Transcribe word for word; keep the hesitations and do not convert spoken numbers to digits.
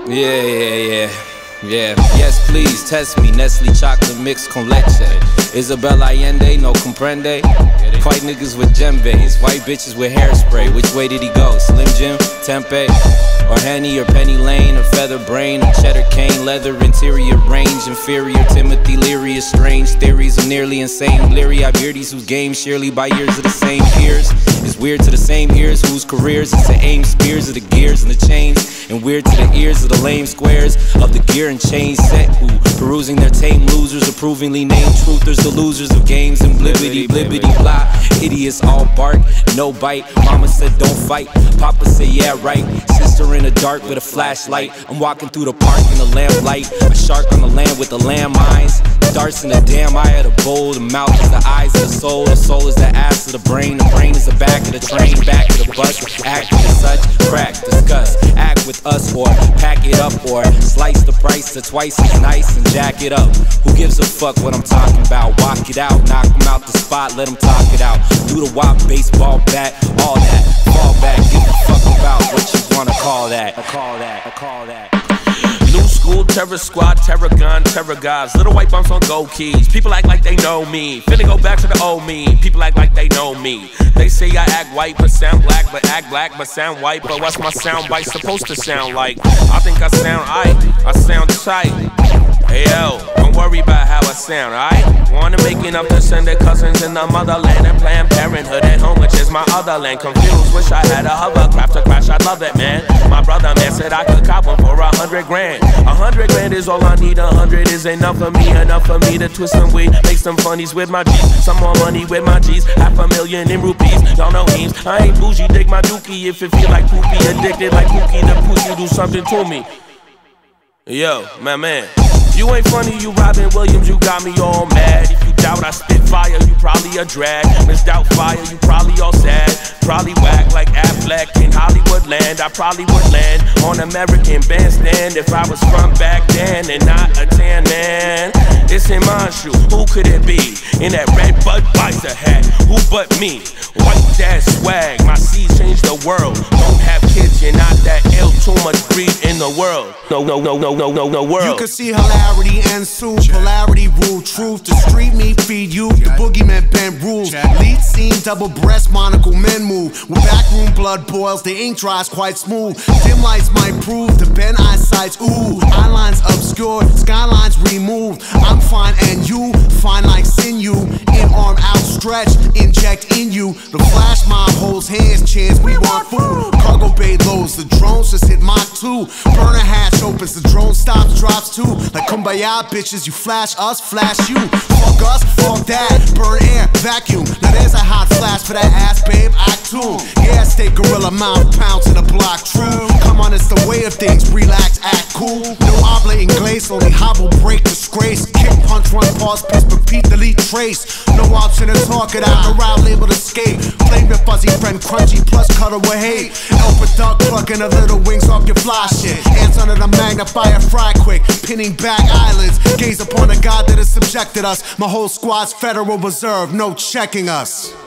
Yeah, yeah, yeah, yeah. Yes, please, test me. Nestle chocolate mix con leche. Isabel Allende, no comprende. White niggas with djembes, white bitches with hairspray. Which way did he go? Slim Jim, Tempe, or Henny, or Penny Lane, or Feather Brain, or Cheddar Cane, leather interior range, inferior Timothy Leary, is strange theories of nearly insane bleary-eyed beardies whose game surely by years of the same peers. It's weird to the same ears whose careers is the aim spears of the gears and the chains, and weird to the ears of the lame squares of the gear and chain set who perusing their tame losers, approvingly named truthers, the losers of games and blibbity blibbity blah. Idiots all bark, no bite. Mama said don't fight, Papa said yeah right. Sister in the dark with a flashlight. I'm walking through the park in the lamplight. A shark on the land with the landmines. Darts in the damn eye of the bowl. The mouth is the eyes of the soul. The soul is the ass of the brain. The brain is the back of the train, back of the bus. Act as such, crack, discuss. Act with us or pack it up or slice the price to twice as nice and jack it up. Who gives a fuck what I'm talking about? Walk it out, knock them out the spot, let them talk it out. Do the wop, baseball bat, all that. Fall back, give a fuck about what you wanna call that. I call that, I call that. New school, terror squad, terror gun, terror guys. Little white bumps on gold keys. People act like they know me. Finna go back to the old me. People act like they know me. They say I act white but sound black, but act black but sound white. But what's my sound bite supposed to sound like? I think I sound aight, I sound tight. Hey yo, don't worry about how I sound, alright? Wanna make enough to send their cousins in the motherland and Planned Parenthood at home, which is my other land. Confused, wish I had a hovercraft to crash, I'd love it, man. My brother man said I could cop one for a hundred grand. A hundred grand is all I need, a hundred is enough for me. Enough for me to twist some weed, make some funnies with my G's. Some more money with my G's, half a million in rupees. Y'all know memes, I ain't bougie, dig my dookie. If it feel like poopy, addicted like Pookie the pussy, do something to me. Yo, my man. You ain't funny, you Robin Williams, you got me all mad. If you doubt I spit fire, you probably a drag. Missed out fire, you probably all sad. Probably whack like Affleck in Hollywood land. I probably would land on American Bandstand if I was from back then and not a tan man. It's Himanshu, who could it be? In that red Budweiser hat, who but me? White dad swag, my seeds change the world. Don't have kids, you're not that ill, too much greed in the world. No, no, no, no, no, no, no world. You can see hilarity and soon polarity rule truth. The street me feed you, the boogeyman bend rules. Lead scene, double breast, monocle men move. With backroom blood boils, the ink dries quite smooth. Dim lights might prove the bent eyesight's ooh. Eyelines obscured, skylines removed. I'm fine and you, fine like sinew. In arm outstretched, inject in you. The flash mob holds hands, chance we want food. Cargo bay lows, the drones just hit Mach two. Burner hatch opens, the drone stops, drops too. Like kumbaya bitches, you flash us, flash you. Fuck us, fuck that, burn air, vacuum. Now there's a hot flash for that ass, babe, act tune. Yeah, stay gorilla mount, pounds in the block, true. Come on, it's the way of things, relax, act cool. No habla inglés, only hobble, break, disgrace. Kick, punch, run, pause, piss, repeat, delete, trace. No option to talk it out, the route labeled escape. Flame your fuzzy friend, crunchy, plus cutter with hate. Elf a duck, plucking the little wings off your fly shit. Ants under the magnifier, fry quick, pinning back eyelids. Gaze upon a god that has subjected us. My whole squad's Federal Reserve, no checking us.